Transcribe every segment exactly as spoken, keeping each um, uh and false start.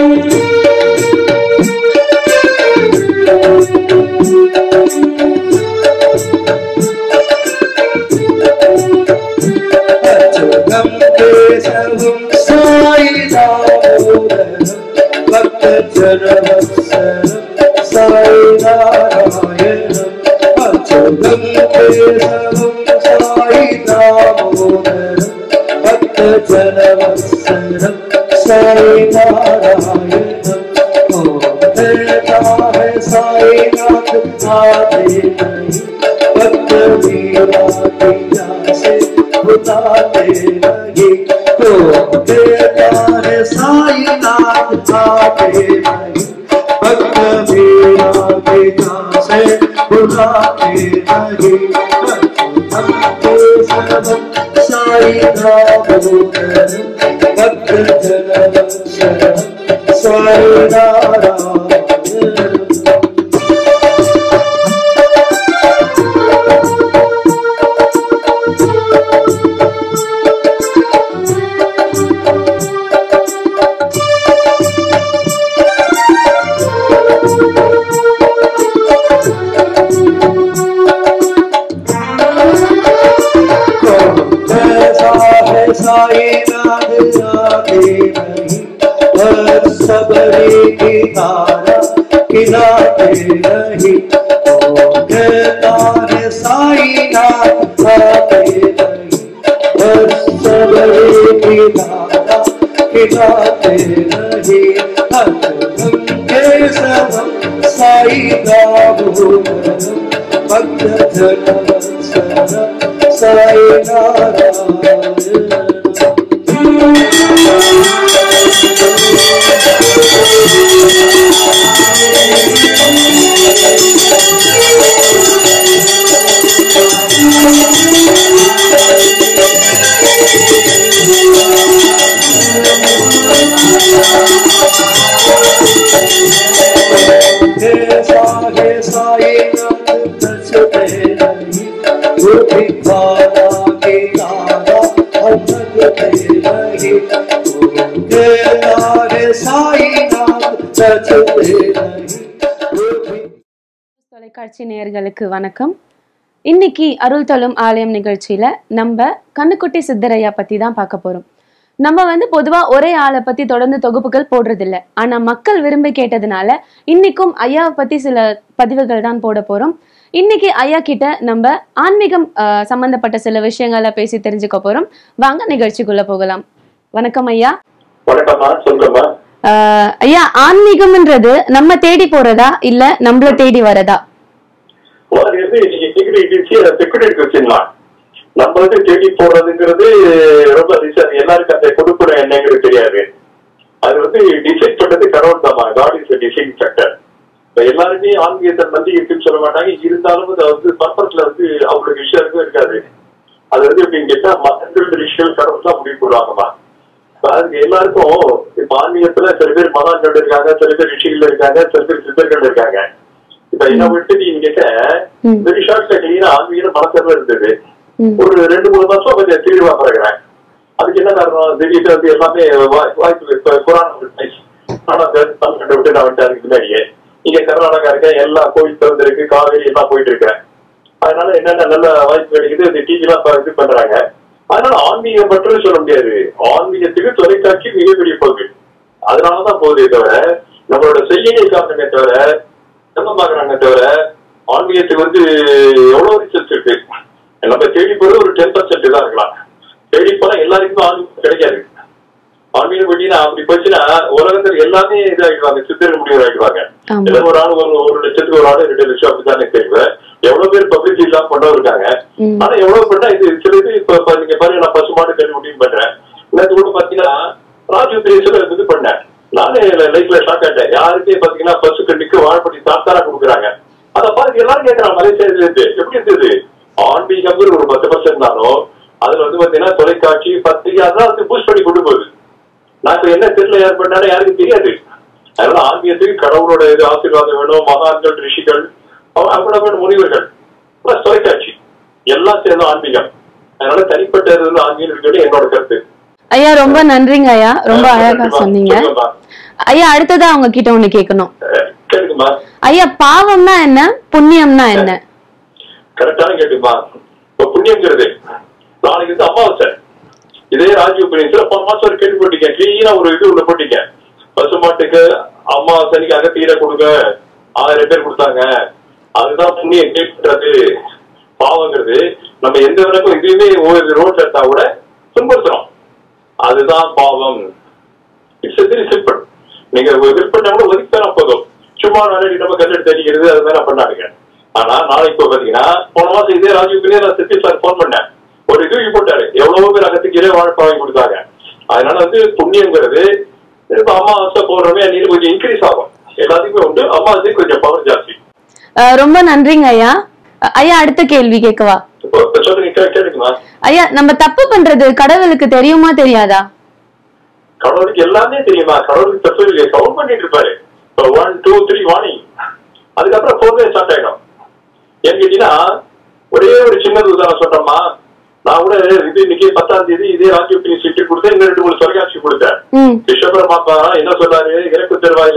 தொலைக்காட்சி நேயர்களுக்கு வணக்கம். இன்னைக்கு அருள் தரும் ஆலயம் நிகழ்ச்சியில நம்ம கண்ணுக்குட்டி சித்தரையா பத்தி தான் பார்க்க போறோம். நம்ம வந்து பொதுவா ஒரே ஆளை பத்தி தொடர்ந்து தொகுப்புகள் போடுறது இல்லை. ஆனா மக்கள் விரும்பி கேட்டதுனால இன்னைக்கும் ஐயாவை பத்தி சில பதிவுகள் தான் போட போறோம். இன்னைக்கு ஐயா கிட்ட நம்ம ஆன்மீகம் அஹ் சம்பந்தப்பட்ட சில விஷயங்களை பேசி தெரிஞ்சுக்க போறோம். வாங்க நிகழ்ச்சிக்குள்ள போகலாம். வணக்கம் ஐயா. ஆஹ் ஐயா, ஆன்மீகம்ன்றது நம்ம தேடி போறதா இல்ல நம்மள தேடி வரதா? நம்ம வந்து தேடி போறதுங்கிறது ரொம்ப எல்லாருக்கும் அந்த கொடுப்புற என்னங்கிறது தெரியாது. அது வந்து டிசைட் பண்றது கடவுள் தான். God is design factor. எல்லாருமே ஆன்மீகத்தை நம்பி இருக்குன்னு சொல்ல மாட்டாங்க. இருந்தாலும் அது வந்து பர்பஸ்ல வந்து அவங்களுக்கு விஷயம் இருக்காது. அது வந்து எப்படின்னு கேட்டா மற்ற விஷயம் கடவுள் தான் முடிவு போடுவாங்கம்மா. அதுக்கு எல்லாருக்கும் இப்ப ஆன்மீகத்துல சில பேர் மகான்கள் இருக்காங்க, சில பேர் ரிஷிகள் இருக்காங்க, சில பேர் சித்தர்கள் இருக்காங்க. இப்ப என்ன விட்டு நீங்க கேட்ட வெரி ஷார்ட்ல கிளீனா ஆன்மீகம் மனசர்ல இருந்தது. ஒரு ரெண்டு மூணு மாசம் கொஞ்சம் தீர்வா பிறகுறேன். அதுக்கு என்ன காரணம்? திடீர்னு வந்து எல்லாமே வாய்ப்பு குரான் தமிழ்நாட்டை விட்டு நான் வந்துட்டு அதுக்கு முன்னாடியே இங்க கர்நாடகா இருக்கேன், எல்லா கோவில் திறந்திருக்கு, காவேரி எல்லாம் போயிட்டு இருக்கேன். அதனால என்னென்ன நல்ல வாய்ப்பு கிடைக்குது, இந்த டிவி எல்லாம் இது பண்றாங்க. அதனால ஆன்மீகம் மட்டும் சொல்ல முடியாது. ஆன்மீகத்துக்கு தொலைக்காட்சி மிகப்பெரிய பங்கு. அதனாலதான் போகுதே தவிர நம்மளோட செய்யலை காரணமே தவிர நம்ம பாக்குறாங்க தவிர ஆன்மீகத்துக்கு வந்து எவ்வளவு ரிசல்ட் இருக்கு. நம்ம தேடி போறது ஒரு டென் பர்சன்ட் தான் இருக்கலாம். தேடி போனா எல்லாருக்குமே ஆன்மீகம் கிடைக்காது. ஆன்மீகம் போட்டீங்கன்னா அப்படி போச்சுன்னா உலகத்துல எல்லாமே இதாகிடுவாங்க, சித்தர் முடிவு ஆகிடுவாங்க. எல்லாம் ஒரு ஆள் ஒரு ஒரு லட்சத்துக்கு ஒரு ஆள் ரெண்டு லட்சம் அப்படித்தானே தெரியும். எவ்வளவு பேர் பப்ளிசிட்டி எல்லாம் கொண்டு இருக்காங்க. ஆனா எவ்வளவு பண்ணா இது சில இது இப்ப நீங்க பாருங்க, நான் பசுமாடு கல்வி முடிவு பண்றேன். நேற்று கூட பாத்தீங்கன்னா ராஜுத்திரேஸ்வரர் இது பண்ணேன். நானே லைஃப்ல ஷாக் ஆயிட்டேன். யாருக்கே பாத்தீங்கன்னா பசு கண்டிக்கு வாழைப்படி தாத்தாரா கொடுக்குறாங்க. அதை பாருங்க எல்லாரும் கேட்கறாங்க மலேசியால இருந்து. எப்படி இருந்தது? ஆன்மீகம் ஒரு பத்து பர்சன்ட் தானோ அதுல வந்து பாத்தீங்கன்னா தொலைக்காட்சி பத்திரிகை அதெல்லாம் வந்து பூஸ்ட் பண்ணி கொண்டு போகுது. நான் இப்ப என்ன தெரியல யார் பண்ணாலும் யாருக்கும் தெரியாது. அதனால ஆன்மீகத்துக்கு கடவுளோட இது ஆசீர்வாதம் வேணும். மகான்கள், ரிஷிகள், அவங்களோட முனிவர்கள் பிளஸ் தொலைக்காட்சி எல்லாம் சேர்ந்த ஆன்மீகம். அதனால தனிப்பட்ட ஆன்மீகம் இருக்கிறது என்னோட கருத்து. ஐயா ரொம்ப நன்றிங்க ஐயா, ரொம்ப அழகா சொன்னீங்க. ஐயா அடுத்ததா அவங்க கிட்ட ஒண்ணு கேட்கணும். கேளுங்கம்மா. ஐயா பாவம்னா என்ன, புண்ணியம்னா என்ன? கரெக்டான கேட்டுமா. இப்ப புண்ணியம்ங்கிறது நாளைக்கு வந்து அமாவாசை. இதே ராஜீவ் புண்ணியத்துல போன மாசம் ஒரு கேள்வி போட்டீங்க, கிளீனா ஒரு இது உள்ள போட்டீங்க. பசுமாட்டுக்கு அமாவாசைக்கு அகத்தீரை கொடுங்க, ஆயிரம் பேர் கொடுத்தாங்க. அதுதான் புண்ணியம் கேட்கறது. பாவங்கிறது நம்ம எந்த வரைக்கும் இதுவுமே ஒரு ரோட்ல எடுத்தா கூட துன்புறுத்துறோம், அதுதான் பாவம். It's very simple. நீங்க விற்பனை கூட ஒதுக்கினா போதும். சும்மா நாளைக்கு நம்ம கல்லெடுத்து அடிக்கிறது அது மாதிரி பண்ணாருங்க. ஆனா நாளைக்கு இப்போ பாத்தீங்கன்னா போன மாசம் இதே ராஜீவ் நான் சதீஷ் சார் போன் பண்ணேன், ஒரு இது போட்டாரு, எவ்வளவோ பேர் அகத்துக்கீரே வாழைப்பழம் வாங்கி கொடுத்தாங்க. அதனால வந்து புண்ணியங்கிறது அமாவாசை போடுறமே நீர் கொஞ்சம் இன்க்ரீஸ் ஆகும். எல்லாத்துக்குமே உண்டு, அமாவாசை கொஞ்சம் பவர் ஜாஸ்தி. ரொம்ப நன்றிங்க ஐயா. ஐயா அடுத்த கேள்வி கேட்கவா? சொல்லுங்க, கேளுங்கம்மா. ஐயா நம்ம தப்பு பண்றது கடவுளுக்கு தெரியுமா தெரியாதா? கடவுளுக்கு எல்லாமே தெரியுமா? கடவுளுக்கு தப்பு இல்லையே, கவுண்ட் பண்ணிட்டு இருப்பாரு. ஒன் டூ த்ரீ வார்னிங், அதுக்கப்புறம் போர்வே ஸ்டார்ட் ஆயிடும். ஏன்னு கேட்டீங்கன்னா ஒரே ஒரு சின்னது உதாரணம் சொல்றோம்மா. நான் கூட இது இன்னைக்கு பத்தாம் தேதி இதே ராஜ்ய சீட்டு கொடுத்தேன், இன்னும் ரெண்டு மூணு தொலைக்காட்சி கொடுத்தேன். விஸ்வபரமாத்மா என்ன சொல்றாரு, இறக்கு தருவாயில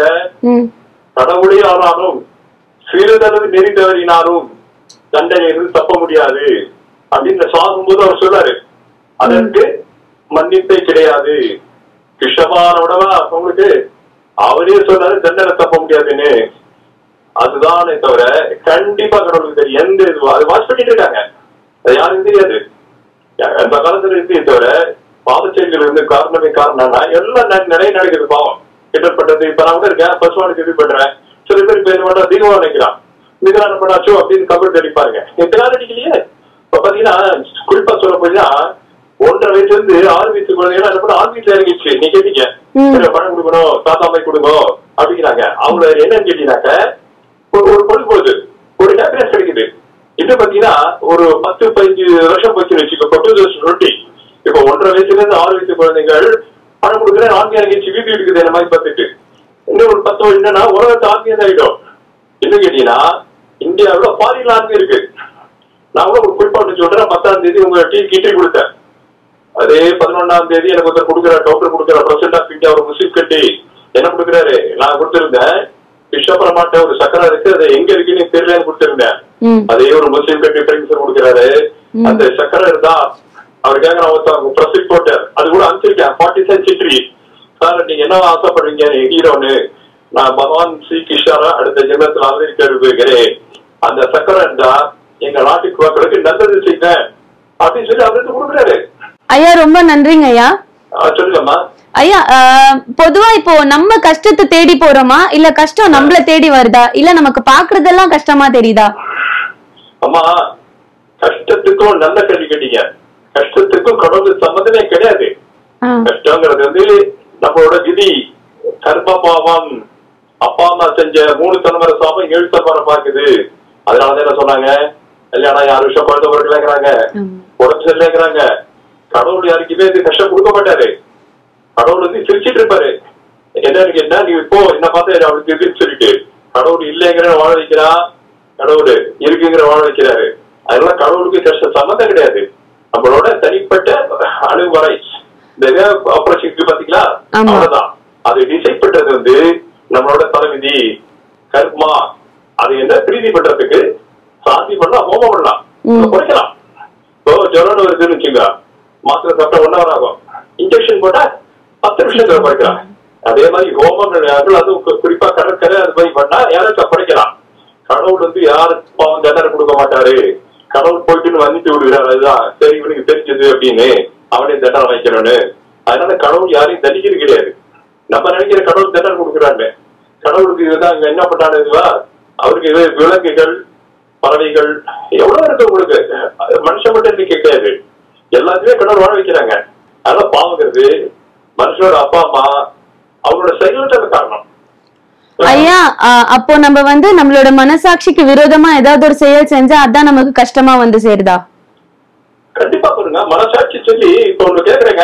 கடவுளே ஆனாலும் சிறிதளவு நெறி தவறினாலும் தண்டனை இருந்து தப்ப முடியாது அப்படின்னு சாகும் போது அவர் சொல்றாரு. அதற்கு மன்னிப்பே கிடையாது. கிருஷ்ணமானோடவா உங்களுக்கு அவரே சொன்னாரு தண்டனை தப்ப முடியாதுன்னு. அதுதானே தவிர கண்டிப்பா கடவுளுக்கு தெரியும். எந்த இது அது வாட்ச் பண்ணிட்டு இருக்காங்க, அது யாருக்கும் தெரியாது. அந்த காலத்துல இருந்து தவிர பாவ செயல்கள் இருந்து காரணமே காரணம்னா எல்லாம் நிறைய நடக்குது. பாவம் கிட்டப்பட்டது. இப்ப நான் கூட இருக்கேன், பசுவானுக்கு இது பண்றேன். சில பேர் பேர் மட்டும் அதிகமா நினைக்கிறான், மிகலான பண்ணாச்சோ அப்படின்னு கபடி அடிப்பாருங்க. எத்தனால அடிக்கலையே. இப்ப பாத்தீங்கன்னா குறிப்பா சொல்ல போயின்னா ஒன்றரை வயசுல இருந்து ஆறு வயசு குழந்தைங்க என்ன பண்ண ஆறு வீட்டுல இறங்கிச்சு. நீ கேட்டீங்க பணம் கொடுக்கணும், தாத்தா அம்மை கொடுக்கணும் அப்படிங்கிறாங்க. அவங்க என்னன்னு கேட்டீங்கன்னாக்க ஒரு ஒரு பொழுது ஒரு ஹாப்பினஸ் கிடைக்குது. இன்னும் பாத்தீங்கன்னா ஒரு பத்து பதினஞ்சு வருஷம் போச்சு வச்சுக்கோ, டூ தௌசண்ட் டுவெண்ட்டி. இப்ப ஒன்றரை வயசுல இருந்து ஆறு வயசு குழந்தைகள் பணம் கொடுக்குற ஆன்மீக இறங்கிச்சு, வீட்டு இருக்குது இந்த மாதிரி பார்த்துட்டு. இன்னும் ஒரு பத்து வருஷம் என்னன்னா உலகத்தை ஆன்மீகம் ஆகிடும். இன்னும் கேட்டீங்கன்னா இந்தியாவில பாரியில் ஆன்மீகம் இருக்கு. நான் கூட ஒரு குறிப்பாட்டு சொல்றேன். பத்தாம் தேதி உங்க டீ கிட்டி கொடுத்தேன். அதே பதினொன்னாம் தேதி எனக்கு ஒருத்தர் கொடுக்குற டாக்டர் கொடுக்குற பிரசிடென்ட் ஆஃப் இந்தியா ஒரு முஸ்லீம் கட்டி என்ன கொடுக்குறாரு, நான் கொடுத்திருந்தேன் விஸ்வபரமாட்ட ஒரு சக்கரை இருக்கு, அது எங்க இருக்குன்னு தெரியலன்னு கொடுத்திருந்தேன். அதே ஒரு முஸ்லீம் கட்டி பிரின்சர் கொடுக்குறாரு. அந்த சக்கரை இருந்தா அவருக்காக நான் ஒருத்தவங்க பிரசிட் போட்டார். அது கூட அனுப்பிச்சிருக்கேன். ஃபார்ட்டி சென்ச்சுரி சார் நீங்க என்ன ஆசைப்படுறீங்க ஹீரோன்னு. நான் பகவான் ஸ்ரீ கிருஷ்ணரா அடுத்த ஜென்மத்தில் ஆதரிக்கிறேன். அந்த சக்கரை இருந்தா எங்க நாட்டுக்கு மக்களுக்கு நல்லது செய்யுங்க அப்படின்னு சொல்லி அவருக்கு கொடுக்குறாரு. ஐயா ரொம்ப நன்றிங்க ஐயா. சொல்லுங்கம்மா. ஐயா பொதுவா இப்போ நம்ம கஷ்டத்தை தேடி போறோமா இல்ல கஷ்டம் நம்மள தேடி வருதா, இல்ல நமக்கு பாக்குறதெல்லாம் கஷ்டமா தெரியுதா? அம்மா கஷ்டத்துக்கும் நல்ல கேள்வி கேட்டீங்க. கஷ்டத்துக்கும் கடவுள் சம்மந்தமே கிடையாது. கஷ்டங்கிறது வந்து நம்மளோட விதி, கர்ம பாவம். அப்பா அம்மா செஞ்ச மூணு தலைமுறை சாபம் ஏழு தலைமுறை பாக்குது. அதனாலதான் என்ன சொன்னாங்க, கல்யாணம் ஆறு வருஷம் குழந்தை பிறகுறாங்க, உடம்பு சரியில்லைங்கிறாங்க. கடவுள் யாருக்குமே இது கஷ்டம் கொடுக்க மாட்டாரு. கடவுள் வந்து சிரிச்சிட்டு இருப்பாரு. என்னன்னு கேட்டா நீ இப்போ என்ன பார்த்தா அவளுக்கு எதுன்னு சொல்லிட்டு கடவுள் இல்லைங்கிற வாழ வைக்கிறா, கடவுள் இருக்குங்கிற வாழ வைக்கிறாரு. அதனால கடவுளுக்கு கஷ்டம் சம்மந்தம் கிடையாது. நம்மளோட தனிப்பட்ட அணுகுமுறை இந்த ஆப்பர்ச்சுனிட்டி பாத்தீங்களா, அவ்வளவுதான். அது டிசைட் பண்றது வந்து நம்மளோட தலைவிதி கர்மா. அது என்ன பிரீதி பண்றதுக்கு சாந்தி பண்ணலாம், ஹோமம் பண்ணலாம், குறைக்கலாம். இப்போ ஜொரம் வருதுன்னு வச்சுங்க, மாத்திரை சாப்பிட்டா ஒன் ஹவர் ஆகும். இன்ஜெக்ஷன் போட்டா பத்து நிமிஷத்துல குறைக்கலாம். அதே மாதிரி ஹோமங்கள் அதுவும் குறிப்பா கடற்கரை அது மாதிரி பண்ணா யாராச்சும் குறைக்கலாம். கடவுள் வந்து யாருக்கு பாவம் தண்டனை கொடுக்க மாட்டாரு. கடவுள் போயிட்டு வந்துட்டு விடுகிறார். அதுதான் சரி இவனுக்கு தெரிஞ்சது அப்படின்னு அவனையும் தண்டனை வைக்கணும்னு. அதனால கடவுள் யாரையும் தண்டிக்கிறது கிடையாது. நம்ம நினைக்கிற கடவுள் தண்டனை கொடுக்குறாங்க. கடவுளுக்கு இதுதான் அங்க என்ன பண்ணாரு இதுவா, அவருக்கு இது விலங்குகள் பறவைகள் எவ்வளவு இருக்கு உங்களுக்கு, மனுஷன் மட்டும் இன்னைக்கு கிடையாது, எல்லாத்தையுமே கடவுள் வாழ வைக்கிறாங்க. அதனால பாவங்கிறது மனுஷனோட அப்பா அம்மா அவங்களோட செயல்களுக்கு காரணம். ஐயா அப்போ நம்ம வந்து நம்மளோட மனசாட்சிக்கு விரோதமா ஏதாவது ஒரு செயல் செஞ்சா அதான் நமக்கு கஷ்டமா வந்து சேருதா? கண்டிப்பா பாருங்க, மனசாட்சி சொல்லி இப்ப ஒண்ணு கேக்குறேங்க,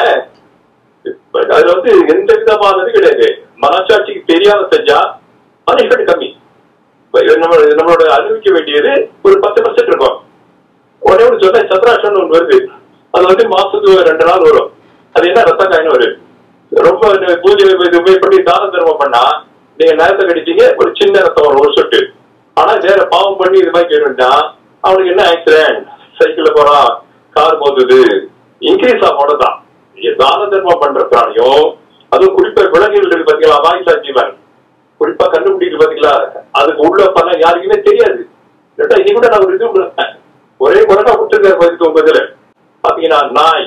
அதுல வந்து எந்த விதமானது கிடையாது. மனசாட்சிக்கு தெரியாம செஞ்சா பனிஷ்மெண்ட் கம்மி. நம்மளோட அனுபவிக்க வேண்டியது ஒரு பத்து பர்சன்ட் இருக்கும். ஒரே ஒன்று சொன்ன சந்திராஷ்டம் ஒன்று வருது, அது வந்து மாசத்துக்கு ரெண்டு நாள் வரும். அது என்ன ரத்த காயின்னு வரும். ரொம்ப பூஜை உபயோக பண்ணி தான தர்மம் பண்ணா நீங்க நேரத்தை கடிச்சீங்க ஒரு சின்ன ரத்தம் வரும் ஒரு சொட்டு. ஆனா வேற பாவம் பண்ணி இது மாதிரி கேட்டுட்டா அவனுக்கு என்ன ஆக்சிடென்ட், சைக்கிள்ல போறான், கார் போகுது, இன்க்ரீஸ் ஆகும் தான். தான தர்மம் பண்ற பிராணியும் அதுவும் குறிப்பா விலங்குகள் இருக்கு பாத்தீங்களா, வாய்ஸா ஜீவன் குறிப்பா கண்டுபிடிக்கு பாத்தீங்களா, அதுக்கு உள்ள பண்ண யாருக்குமே தெரியாது. இன்னைக்கு கூட நான் ஒரு இது ஒரே குறைக்கா கொடுத்துருக்காரு பதினெட்டு ஒன்பதுல பாத்தீங்கன்னா நாய்,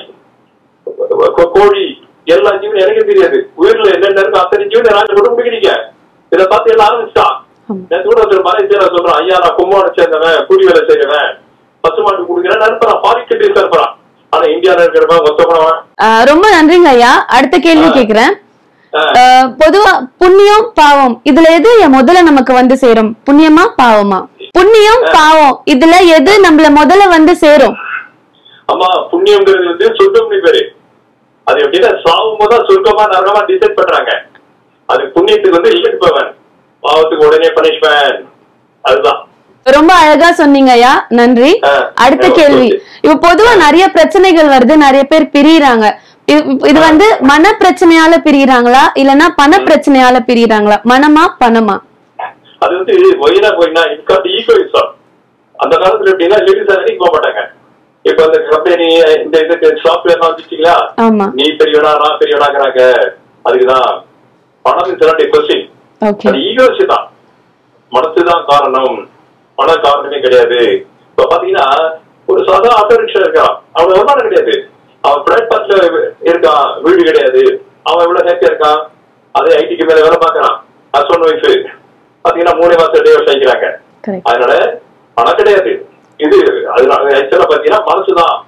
கோழி, எல்லா ஜீவனும் எனக்கு தெரியாது. உயிரில என்னென்ன இருக்கு அத்தனை ஜீவனை நான் கூட பிடிக்கிறீங்க. இதை பார்த்து எல்லாம் ஆரம்பிச்சுட்டான். நேற்று கூட ஒருத்தர் மலை சேர சொல்றான், ஐயா நான் கும்பகோணம் சேர்ந்தவன், கூலி வேலை செய்யறவன், பசுமாட்டு குடிக்கிறேன் அனுப்புறான், பாதிக்கு பேச இருப்பான். ஆனா இந்தியாவில இருக்கிறவன் ஒத்தப்படவன். ரொம்ப நன்றிங்க ஐயா. அடுத்த கேள்வி கேக்குறேன். பொதுவா புண்ணியம் பாவம் இதுல எது முதல்ல நமக்கு வந்து சேரும்? புண்ணியமா பாவமா? புண்ணியம் பாவம் இதுல எது நம்மள முதல்ல வந்து சேரும்? ஆமா, புண்ணியம்ங்கிறது வந்து சொர்க்கம்னு பேரு. அது எப்படின்னா சாவும் போதா சொர்க்கமா நரகமா டிசைட் பண்றாங்க. அது புண்ணியத்துக்கு வந்து இழுப்பவன், பாவத்துக்கு உடனே பனிஷ்மென்ட். அதுதான். ரொம்ப அழகா சொன்னீங்க ஐயா, நன்றி. அடுத்த கேள்வி. இப்ப பொதுவா நிறைய பிரச்சனைகள் வருது, நிறைய பேர் பிரியறாங்க. இது வந்து மன பிரச்சனையால பிரியறாங்களா இல்லன்னா பண பிரச்சனையால பிரியறாங்களா? மனமா பணமா? அது வந்து ஒயினா போயினா ஈகோயிசம். அந்த காலத்துல எப்படின்னா லேடிஸ் வேலைக்கு போக மாட்டாங்க. இப்ப அந்த கம்பெனி இந்த இதுக்கு சாஃப்ட்வேர் வந்துட்டீங்களா, நீ பெரியவனா நான் பெரியவனாங்கிறாங்க. அதுக்குதான் பணம் கொஸ்டின். அது ஈகோயிசம் தான், மனசுதான் காரணம், பண காரணமே கிடையாது. இப்ப பாத்தீங்கன்னா ஒரு சாதா ஆட்டோ ரிக்ஷா இருக்கான், அவன் வருமானம் கிடையாது, அவன் பிரைவேட் பஸ்ல இருக்கான், வீடு கிடையாது, அவன் எவ்வளவு ஹேப்பியா இருக்கான். அதே ஐடிக்கு மேல வேலை பாக்குறான், ஹஸ்பண்ட் ஒய்ஃப் பாத்தீங்கன்னா மூணு மாசம் டே சைக்கிறாங்க. அதனால பணம் கிடையாது. இது அதனால ஆக்சுவலா பாத்தீங்கன்னா மனசுதான்.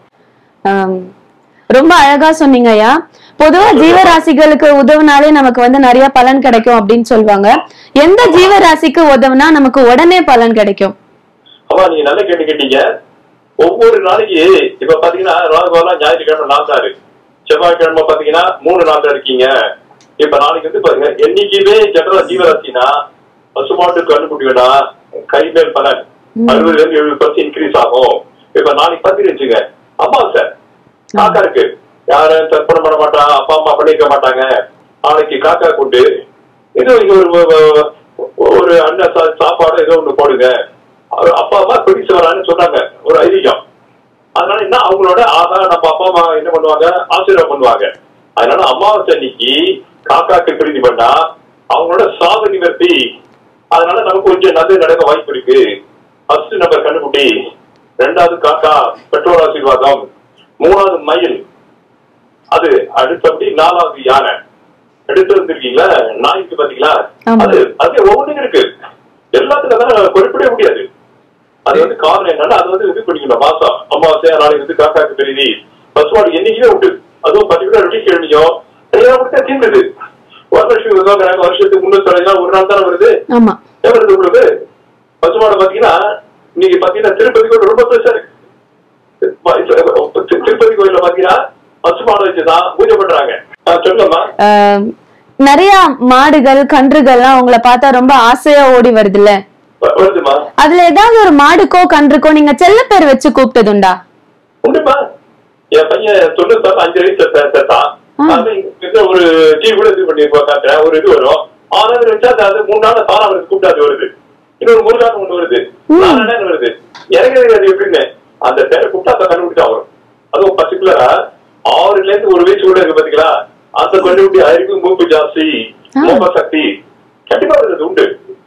ரொம்ப அழகா சொன்னீங்க ஐயா. பொதுவா ஜீவராசிகளுக்கு உதவுனாலே நமக்கு வந்து நிறைய பலன் கிடைக்கும் அப்படின்னு சொல்லுவாங்க. எந்த ஜீவராசிக்கு உதவுனா நமக்கு உடனே பலன் கிடைக்கும்? ஆமா, நீங்க நல்ல கேட்டு கேட்டீங்க. ஒவ்வொரு நாளைக்கு இப்ப பாத்தீங்கன்னா ராகுகாலம் ஞாயிற்றுக்கிழமை நாத்தாரு, செவ்வாய்க்கிழமை பாத்தீங்கன்னா மூணு நாத்தா இருக்கீங்க. இப்ப நாளைக்கு வந்து பாருங்க, என்னைக்குமே ஜெனரலா ஜீவராசினா பசுமாட்டு கண்டுபிடிக்கா கை மேல் பலன் அறுபதுல இருந்து எழுபது பர்சன்ட் இன்க்ரீஸ் ஆகும். இப்ப நாளைக்கு பாத்தீங்கன்னு வச்சுங்க, அமாவாசை காக்கா இருக்கு, யாரும் தர்ப்பணம் பண்ண மாட்டாங்க, அப்பா அம்மா பண்ணிக்க மாட்டாங்க. நாளைக்கு காக்கா கொண்டு ஏதோ இங்க ஒரு ஒரு அண்ணன் சாப்பாடு ஏதோ ஒண்ணு போடுங்க, அப்பா அம்மா பிடிச்சு வரான்னு சொன்னாங்க, ஒரு ஐதீகம். அதனால என்ன அவங்களோட ஆதார நம்ம அப்பா அம்மா என்ன பண்ணுவாங்க, ஆசீர்வாதம் பண்ணுவாங்க. அதனால அமாவாசை அன்னைக்கு காக்காக்கு பிரீதி பண்ணா அவங்களோட சாப நிவர்த்தி. அதனால நமக்கு கொஞ்சம் நல்லது நடக்க வாய்ப்பு இருக்கு. ஃபர்ஸ்ட் நம்பர் கண்டுபிடி, ரெண்டாவது காக்கா பெற்றோர் ஆசீர்வாதம், மூணாவது மயில், அது அடுத்தபடி நாலாவது யானை, எடுத்து வந்திருக்கீங்களா நாய்க்கு பாத்தீங்களா, அது அது ஒவ்வொன்றும் இருக்கு. எல்லாத்துலதான் குறிப்பிட முடியாது. அது வந்து காரணம் என்னன்னா அது வந்து இது பண்ணிக்கணும். மாசம் அமாவாசை நாளைக்கு வந்து காக்காக்கு பிரீதி, பசுமாடு என்னைக்குமே உண்டு. அதுவும் பர்டிகுலர் வெள்ளிக்கிழமையும் தீர்ந்தது. வருஷம் வருஷத்துக்கு முன்னூத்தி ஒரு நாள் தானே வருது. வருது உங்களுக்கு பசுமாடை பாத்தீங்கன்னா இன்னைக்கு பாத்தீங்கன்னா திருப்பதி கோயில் ரொம்ப பெருசா இருக்கு. திருப்பதி கோயில பாத்தீங்கன்னா பசுமாடை வச்சுதான் பூஜை பண்றாங்க. சொல்லுங்கம்மா. நிறைய மாடுகள் கன்றுகள்லாம் உங்களை பார்த்தா ரொம்ப ஆசையா ஓடி வருதுல்ல, வருதுமா? அதுல ஏதாவது ஒரு மாடுக்கோ கன்றுக்கோ நீங்க செல்ல பேர் வச்சு கூப்பிட்டது உண்டா? உண்டுமா. என் பையன் தொண்ணூத்தி அஞ்சு வயசுல சேர்த்தான். ஒரு டீ கூட இது பண்ணி காட்டுறேன், ஒரு இது வரும். ஆறாவது வச்சா அது மூணு நாள் தானா அவருக்கு கூப்பிட்டாது வருது. இன்னொரு முருகான ஒண்ணு வருது, நாலு வருது. இறங்குறது அது எப்படின்னு அந்த பேரை கூப்பிட்டா அதை கண்டுபிடிச்சா வரும். அதுவும் பர்டிகுலரா ஆறுல இருந்து ஒரு வயசு கூட இருக்கு பாத்தீங்களா, அந்த கண்டுபிடி அறிவு மூப்பு ஜாஸ்தி மோக சக்தி கண்டிப்பா வருது உண்டு.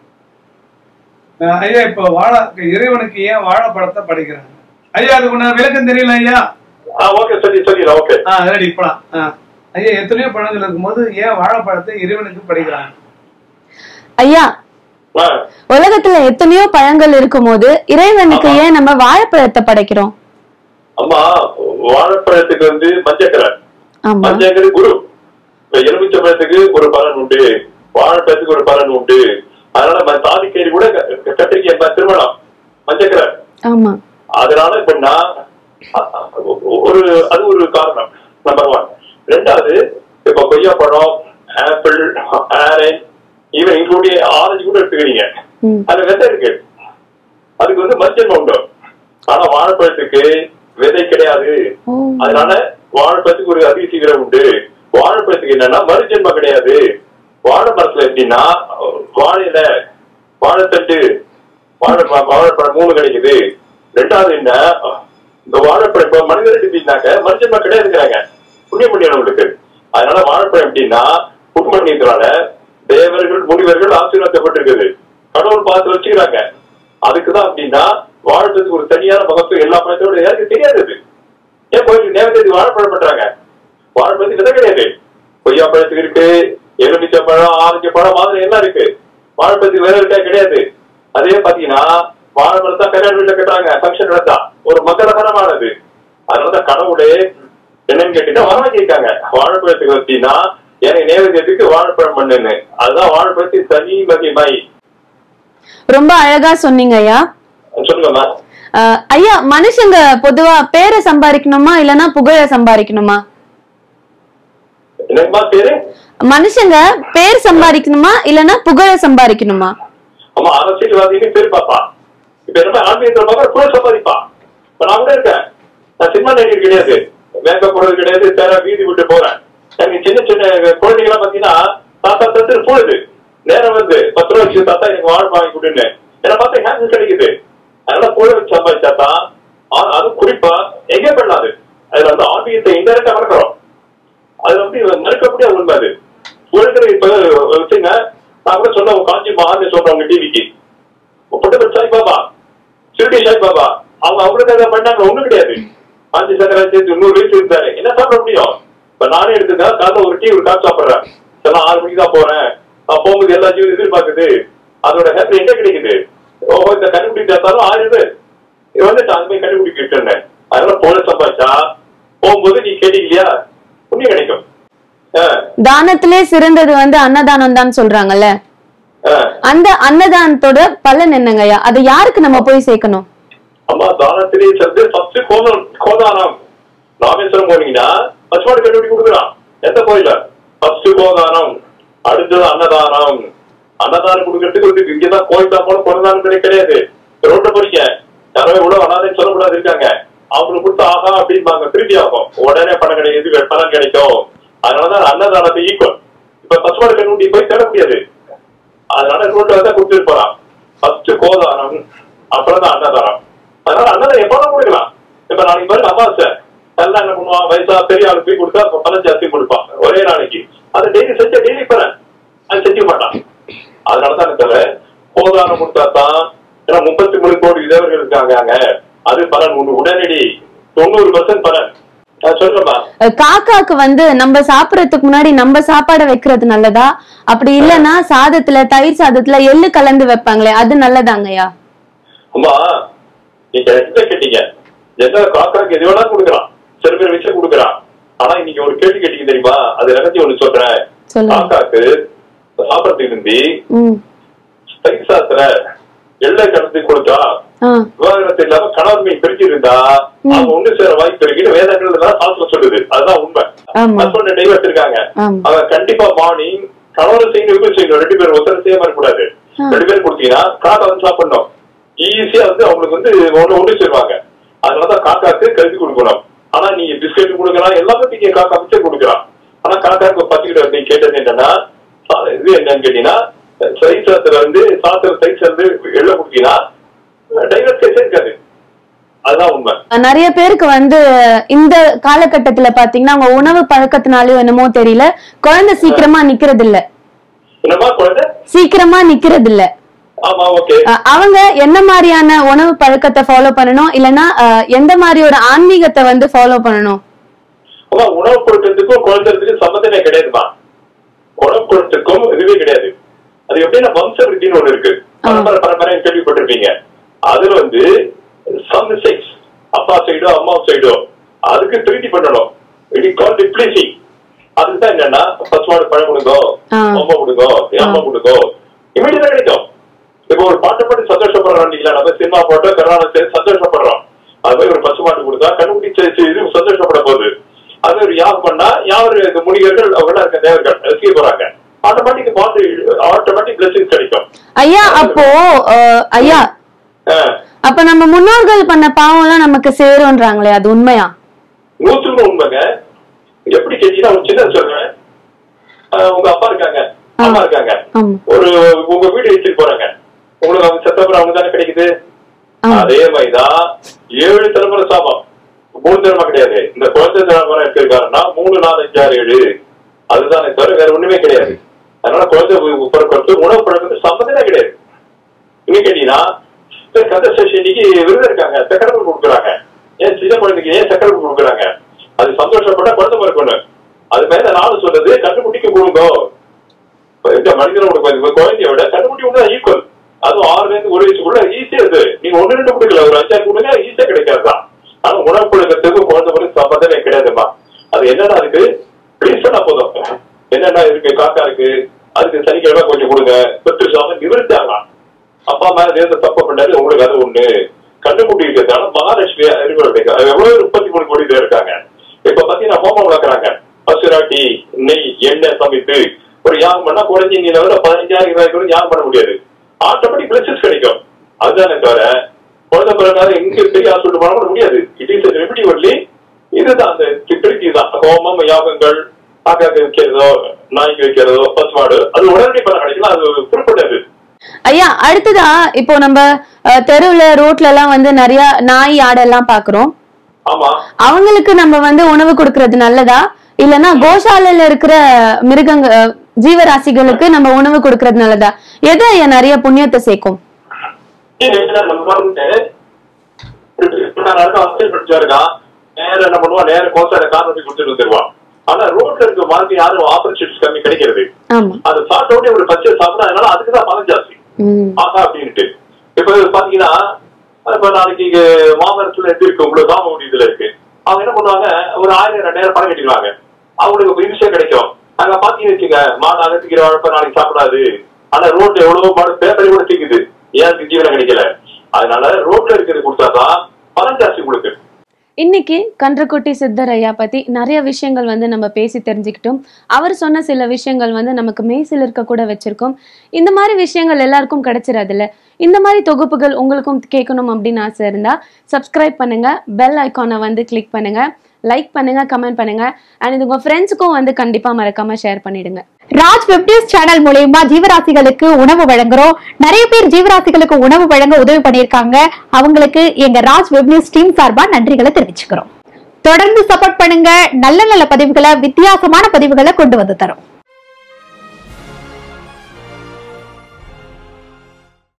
ஐயா இப்ப வாழ இறைவனுக்கு ஏன் வாழைப்பழத்தை படைக்கிறாங்க ஐயா? அதுக்கு நான் விளக்கம் தெரியல ஐயா. ஓகே சரி சரி ஓகே. ரெடி இப்பலாம் ஐயா, எத்தனையோ பழங்கள் இருக்கும்போது ஏன் வாழைப்பழத்தை இறைவனுக்கு படைக்கிறாங்க ஐயா? உலகத்துல எத்தனையோ பழங்கள் இருக்கும் போது இறைவனுக்கு ஏன் நம்ம வாழைப்பழத்தை படைக்கிறோம்? அம்மா, வாழைப்பழத்துக்கு வந்து மஞ்சக்கரை, மஞ்சக்கரை குரு. எலுமிச்சை பழத்துக்கு ஒரு பலன் உண்டு, வாழைப்பழத்துக்கு ஒரு பலன் உண்டு. அதனால தாதிக்கேரி கூட கட்டிருக்கேன் திருமணம் மஞ்சக்கரை. அதனால எப்படின்னா ஒரு அது ஒரு காரணம் நம்பர் ஒன். ரெண்டாவது இப்ப கொய்யா பழம், apple, orange, even including orange கூட எடுத்துக்கிறீங்க, அது விதை இருக்கு, அதுக்கு வந்து மஞ்சள் உண்டு. ஆனா வாழைப்பழத்துக்கு விதை கிடையாது. அதனால வாழைப்பழத்துக்கு ஒரு அதிசீக்கிரம் உண்டு. வாழைப்பழத்துக்கு என்னன்னா மறுஜென்மம் கிடையாது. வாழை மரத்துல எப்படின்னா வாழையில வாழைத்தட்டு வாழை வாழைப்பழம் மூணு கிடைக்குது. ரெண்டாவது என்ன, இந்த வாழைப்பழம் இப்ப மனிதர் எடுத்தீங்கன்னாக்க மறுஜென்மம் கிடையாதுங்கிறாங்க, புண்ணியம் பண்ணியணும் உங்களுக்கு. அதனால வாழைப்பழம் எப்படின்னா புண்ணியத்தினால தேவர்கள் முனிவர்கள் ஆசீர்வாதப்பட்டிருக்குது, கடவுள் பார்த்து வச்சுக்கிறாங்க. அதுக்குதான் அப்படின்னா வாழைப்பழத்துக்கு ஒரு தனியான மகத்துவம் எல்லா பழத்தோட யாருக்கு தெரியாது. ஏன் கோயிலுக்கு நேரத்துக்கு வாழைப்பழம் பண்றாங்க? வாழைப்பழத்துக்கு விதை கிடையாது. கொய்யா பழத்துக்கு இருக்கு, எலுமிச்சை பழம், ஆரஞ்சு பழம், மாதிரி எல்லாம் இருக்கு. வாழைப்பழத்துக்கு விதை இருக்கா? கிடையாது. அதே பாத்தீங்கன்னா வாழைப்பழத்தா கல்யாண வீட்டுல கட்டுறாங்க, ஃபங்க்ஷன் நடத்தா ஒரு மங்களகரமானது. அதனாலதான் கடவுளே என்னன்னு கேட்டீங்கன்னா வரம் கேட்காங்க வாழைப்பழத்துக்கு வச்சீங்கன்னா எனக்கு நேவேத்தியத்துக்கு வாழைப்பழம் பண்ணுன்னு. அதுதான் வாழைப்பழத்தின் தனி மகிமை. ரொம்ப அழகா சொன்னீங்க ஐயா. சொல்லுங்கம்மா. ஐயா, மனுஷங்க பொதுவா பேரை சம்பாதிக்கணுமா இல்லன்னா புகழ சம்பாதிக்கணுமா? என்னமா பேரு? மனுஷங்க பேர் சம்பாதிக்கணுமா இல்லன்னா புகழ சம்பாதிக்கணுமா? ஆமா, அரசியல்வாதின்னு பேர் பாப்பா. இப்ப என்ன ஆன்மீகத்துல பார்க்க புகழ் சம்பாதிப்பா. இப்ப நான் கூட இருக்கேன், நான் சினிமா நடிகர் கிடையாது, மேக்கப் போடுறது கிடையாது, பேர வீதி விட்டு போறேன். எனக்கு சின்ன சின்ன குழந்தைங்களாம் பாத்தீங்கன்னா தாத்தா தத்து போடுது, நேரம் வந்து பத்து ரூபா வச்சு தாத்தா எனக்கு வாழ் வாங்கி கொடுன்னு என்ன பார்த்தா ஹேண்ட் கிடைக்குது. அதனால புகழ வச்சு சம்பாதிச்சாதான் அது குறிப்பா எங்கே பண்ணாது. அதுல வந்து ஆன்மீகத்தை இன்டெரக்டா வளர்க்கிறோம். அது வந்து மறுக்கக்கூடிய உண்மை. அது புகழ்கிற இப்ப வச்சுங்க, நான் கூட சொன்ன காஞ்சி மகான்னு சொல்றவங்க டிவிக்கு புட்டபர் சாய் பாபா, சிறுடி சாய் பாபா, அவங்க அவங்களுக்கு பண்ணாங்க ஒண்ணும் கிடையாது. காஞ்சி சங்கராச்சாரிய நூறு வயசு இருந்தாரு, என்ன சாப்பிட முடியும்? இப்ப நானே எடுத்துக்கா காலைல ஒரு டீ ஒரு காசு சாப்பிடுறேன், எல்லாம் ஆறு மணிக்கு தான் போறேன், போகும்போது எல்லா ஜீவனும் எதிர்பார்க்குது, அதோட ஹேப்பி எங்க கிடைக்குது? ஓஹோ, இந்த கண்டுபிடிச்சாலும் ஆயிரம் பேர் வந்துட்டு அந்த மாதிரி கண்டுபிடிக்கிட்டு. அதனால போல சம்பாதிச்சா போகும்போது நீ கேட்டீங்களா புண்ணியம் கிடைக்கும். தானத்திலே சிறந்தது வந்து அன்னதானம் தான் சொல்றாங்கல்ல, அந்த அன்னதானத்தோட பலன் என்னங்கய்யா? அது யாருக்கு நம்ம போய் சேர்க்கணும்? அம்மா, தானத்திலே சிறந்து ஃபர்ஸ்ட் கோதம் கோதானம். ராமேஸ்வரம் போனீங்கன்னா பசுமாடு கண்டுபிடி கொடுக்குறான் எந்த கோயில, ஃபர்ஸ்ட் கோதானம், அடுத்தது அன்னதானம். அன்னதானம் கொடுக்கறதுக்கு இருக்கு, இங்கதான் கோயில் தான் போல பொருளாதாரம் கிடையாது. ரோட்ட போறீங்க, யாரோ இவ்வளவு அனாதைன்னு சொல்லக்கூடாது இருக்காங்க, அவங்களுக்கு கொடுத்து ஆகா அப்படின்பாங்க, திருப்பி ஆகும், உடனே பணம் கிடையாது, பணம் கிடைக்கும். அதனாலதான் அன்னதானத்தை ஈக்குவல். இப்ப பசுமாடு கண்டுபிடி போய் தேட முடியாது, அதனால ரோட்ல தான் கொடுத்துட்டு போறான். ஃபர்ஸ்ட் கோதானம், அப்புறம் தான் அன்னதானம். அதனால அன்னதானம் எப்பதான் கொடுக்கலாம். இப்ப நாளைக்கு பாருங்க அமாவாசை, எல்லாம் என்ன பண்ணுவான், வயசா பெரிய ஆளு போய் கொடுத்தா பணம் ஜாஸ்தி கொடுப்பான் ஒரே நாளைக்கு. அதை டெய்லி செஞ்ச டெய்லி போறேன், அது செஞ்ச மாட்டான். அதனாலதான் தவிர கோதானம் கொடுத்தா தான், ஏன்னா முப்பத்தி மூணு கோடி தேவர்கள் இருக்காங்க, அது பலன் உண்டு உடனடி தொண்ணூறு பர்சன்ட் பலன். சொல்றமா, காக்காக்கு வந்து நம்ம சாப்பிடறதுக்கு முன்னாடி நம்ம சாப்பாடை வைக்கிறது நல்லதா? அப்படி இல்லன்னா சாதத்துல தயிர் சாதத்துல எள்ளு கலந்து வைப்பாங்களே, அது நல்லதாங்கய்யா? அம்மா, நீங்க எந்த கேட்டீங்க, என்ன காக்காக்கு எது வேணா கொடுக்குறான், சில பேர் வச்சு கொடுக்குறான். ஆனா இன்னைக்கு ஒரு கேள்வி கேட்டீங்க தெரியுமா, அது நினைச்சு ஒண்ணு சொல்றேன். காக்காக்கு சாப்பிடறதுக்கு இருந்து தயிர் சாதத்துல எள்ளை கலந்து கொடுத்தா விவாகரத்து இல்லாம கணவன் மீன் பிரிச்சு இருந்தா அவங்க ஒண்ணு சேர வாய்ப்பு இருக்குன்னு வேதங்கள் சாஸ்திரம் சொல்லுது. அதுதான் உண்மை. ஹஸ்பண்ட் டைவர்ஸ் இருக்காங்க, அவங்க கண்டிப்பா மார்னிங் கணவன் செய்யணும், இவங்க செய்யணும், ரெண்டு பேரும் ஒருத்தர் செய்ய மாதிரி கூடாது. ரெண்டு பேரும் கொடுத்தீங்கன்னா காக்கா வந்து சாப்பிடணும், ஈஸியா வந்து அவங்களுக்கு வந்து ஒண்ணு ஒண்ணு செய்வாங்க. அதனாலதான் காக்காக்கு கருதி கொடுக்கணும். ஆனா நீங்க பிஸ்கெட் கொடுக்கலாம், எல்லாமே நீங்க காக்கா மிச்சம் கொடுக்கலாம். ஆனா காக்காக்கு பத்திக்கிட்ட நீங்க கேட்டது என்னன்னா, இது என்னன்னு கேட்டீங்கன்னா, சைசத்துல வந்து சாத்திர சைஸ் வந்து எள்ள கொடுத்தீங்கன்னா டைவர்ஸ் கேஸ் இருக்காது. அதுதான் உண்மை. நிறைய பேருக்கு வந்து இந்த காலகட்டத்துல பாத்தீங்கன்னா அவங்க உணவு பழக்கத்தினாலயோ என்னமோ தெரியல, குழந்தை சீக்கிரமா நிக்கிறது இல்ல. என்னமா குழந்தை சீக்கிரமா நிக்கிறது இல்ல. ஆமா, ஓகே. அவங்க என்ன மாதிரியான உணவு பழக்கத்தை ஃபாலோ பண்ணணும், இல்லன்னா எந்த மாதிரி ஒரு ஆன்மீகத்தை வந்து ஃபாலோ பண்ணணும்? ஆமா, உணவு பழக்கத்துக்கும் குழந்தைக்கும் சம்பந்தமே கிடையாதுமா. உணவு பழக்கத்துக்கும் இதுவே கிடையாது. அது எப்படின்னா வம்ச விருத்தின்னு ஒண்ணு இருக்கு, பரம்பரை பரம்பரை கேள்விப்பட்டிருப்பீங்க. அதுல வந்து சம் செக்ஸ், அப்பா சைடோ அம்மா சைடோ, அதுக்கு திருப்தி பண்ணணும். It is called replacing. அதுக்குதான் என்னன்னா பசுமாடு பழம் கொடுங்கோ, அம்மா கொடுங்கோ, அம்மா கொடுங்கோ, இமீடியட்டா கிடைக்கும். இப்ப ஒரு பாட்டை பாட்டு சந்தோஷப்படுறோம், நம்ம சினிமா போட்டோ கர்நாடக சந்தோஷப்படுறோம், அது மாதிரி ஒரு பசுமாட்டு கொடுத்தா கண்டுபிடிச்சு இது சந்தோஷப்பட போகுது. அது ஒரு யாகம் பண்ணா யாரு முனிவர்கள் அவங்க இருக்க தேவர்கள் ரசிக்க போறாங்க, ஆட்டோமேட்டிக் பாட்டு ஆட்டோமேட்டிக் பிளெஸிங்ஸ் கிடைக்கும். ஐயா, அப்போ ஐயா அப்ப நம்ம முன்னோர்கள் பண்ண பாவம் எல்லாம் நமக்கு சேரும்ன்றாங்களே, அது உண்மையா? நூற்றுக்கு உண்மைங்க. எப்படி கேட்டீங்கன்னா ஒரு சின்ன சொல்றேன். உங்க அப்பா இருக்காங்க, அம்மா இருக்காங்க, ஒரு உங்க வீடு எடுத்துட்டு போறாங்க, உங்களுக்கு அவங்க செத்தப்பறம் அவங்க தானே கிடைக்குது. அதே மாதிரிதான் ஏழு தலைமுறை சாபம், மூணு தலைமுறை கிடையாது. இந்த குழந்தை தலைமுறை எடுத்திருக்காருன்னா மூணு நாலு அஞ்சு ஆறு ஏழு, அதுதானே தவிர வேற ஒண்ணுமே கிடையாது. அதனால குழந்தை பிறக்கிறது உணவு பழக்கிறது சம்மந்தமே கிடையாது. இன்னும் கேட்டீங்கன்னா கந்த இன்னைக்கு விருது இருக்காங்க, சக்கரை கொடுக்குறாங்க. ஏன் சின்ன குழந்தைக்கு ஏன் சக்கரை கொடுக்குறாங்க? அது சந்தோஷப்பட்ட குழந்தை பிறக்கணும். அது மேல நானும் சொல்றது கண்டுபிடிக்க கொடுங்க. மனிதனோட குழந்தைய விட கண்டுபிடி ஒண்ணு ஈக்குவல். அதுவும் ஆறுல இருந்து ஒரு வயசுக்குள்ள ஈஸியா இருக்கு. நீங்க ஒண்ணு ரெண்டு கொடுக்கல, ஒரு அஞ்சாறு கொடுங்க, ஈஸியா கிடைக்காதுதான். ஆனா உணவு பழக்கத்துக்கு குழந்தை பிறகு சம்பந்தமே கிடையாதுமா. அது என்னன்னா அதுக்கு ரீசனா போதும். என்னென்ன இருக்கு, காக்கா இருக்கு, அதுக்கு சனிக்கிழமை கொஞ்சம் கொடுங்க, பெற்று சாம நிவர்த்தி ஆகலாம். அப்பா மேல நேர்ந்த தப்பு பண்ணாரு, உங்களுக்கு அது ஒண்ணு கண்டுபிடி இருக்கிறதால மகாலட்சுமியா இருக்கிற எவ்வளவு முப்பத்தி மூணு கோடி பேர் இருக்காங்க. இப்ப பாத்தீங்கன்னா ஹோமம் வளர்க்குறாங்க, பசுராட்டி நெய் எண்ணெய் சமைத்து ஒரு யாகம் பண்ணா குறைஞ்சி நீ விட பதினஞ்சாயிரம் இருபதாயிரம் கூட யாகம் பண்ண முடியாது. ஆட்டோமேட்டிக் பிளஸஸ் கிடைக்கும். அதுதானே தவிர குழந்தை பிறகு எங்க பெரிய ஹாஸ்பிட்டல் பண்ண முடியாது. It is remedy only. இதுதான் அந்த திருப்தி தான். ஹோமம் யாகங்கள், காக்காக்கு வைக்கிறதோ நாய்க்கு வைக்கிறதோ பசுமாடு, அது உடனடி பலன் கிடைக்கலாம். அது குறிப்பிட்டது. ஐயா, அடுத்ததா இப்போ நம்ம தெருவுல ரோட்ல எல்லாம் வந்து நிறைய நாய் ஆடெல்லாம் பாக்குறோம். அவங்களுக்கு நம்ம வந்து உணவு கொடுக்கறது நல்லதா, இல்லன்னா கோசாலையில இருக்கிற மிருகங்க ஜீவராசிகளுக்கு நம்ம உணவு கொடுக்கறது நல்லதா? எது ஐயா நிறைய புண்ணியத்தை சேர்க்கும்? நேர என்ன பண்ணுவா, நேர கோசாலை காரணத்தை கொடுத்துட்டு வந்துருவான். ஆனா ரோட்ல இருக்க வாழ்க்கை யாரும் ஆப்பர்ச்சுனிட்டிஸ் கம்மி கிடைக்கிறது. அது சாப்பிட்ட உடனே ஒரு பச்சை சாப்பிடா, அதனால அதுக்குதான் பணம் ஜாஸ்தி ஆகா அப்படின்ட்டு. இப்ப பாத்தீங்கன்னா இப்ப நாளைக்கு இங்க மாமரத்துல எப்படி இருக்கு, உங்களுக்கு காம இதுல இருக்கு, அவங்க என்ன பண்ணுவாங்க, ஒரு ஆயிரம் ரெண்டாயிரம் பணம் கட்டிடுவாங்க, அவங்களுக்கு விஷயம் கிடைக்கும். அங்க பாத்தீங்கன்னு வச்சுங்க, மாடு அகத்திக்கிற வழப்ப நாளைக்கு சாப்பிடாது. ஆனா ரோட்ல எவ்வளவு மாடு பேப்பர் கூட தீக்குது, ஏன் ஜீவனம் கிடைக்கல. அதனால ரோட்ல இருக்கிறது கொடுத்தாதான் பணம் ஜாஸ்தி கொடுக்கு. இன்னைக்கு கன்றுக்குட்டி சித்தர் ஐயா பத்தி நிறைய விஷயங்கள் வந்து நம்ம பேசி தெரிஞ்சுக்கிட்டோம். அவர் சொன்ன சில விஷயங்கள் வந்து நமக்கு மெய்சில் இருக்க கூட வச்சிருக்கோம். இந்த மாதிரி விஷயங்கள் எல்லாருக்கும் கிடைச்சிடாதுல்ல. இந்த மாதிரி தொகுப்புகள் உங்களுக்கும் கேட்கணும் அப்படின்னு ஆசை இருந்தா சப்ஸ்கிரைப் பண்ணுங்க, பெல் ஐக்கானை வந்து கிளிக் பண்ணுங்க, லைக் பண்ணுங்க, கமெண்ட் பண்ணுங்க, அண்ட் இது உங்க ஃப்ரெண்ட்ஸுக்கும் வந்து கண்டிப்பா மறக்காம ஷேர் பண்ணிடுங்க. ராஜ் வெப் நியூஸ் சேனல் மூலமா ஜீவராசிகளுக்கு உணவு வழங்குறோம். நிறைய பேர் ஜீவராசிகளுக்கு உணவு வழங்க உதவி பண்ணியிருக்காங்க. அவங்களுக்கு எங்க ராஜ் வெப் நியூஸ் டீம் சார்பா நன்றிகளை தெரிவிச்சுக்கிறோம். தொடர்ந்து சப்போர்ட் பண்ணுங்க. நல்ல நல்ல பதிவுகளை, வித்தியாசமான பதிவுகளை கொண்டு வந்து தரோம்.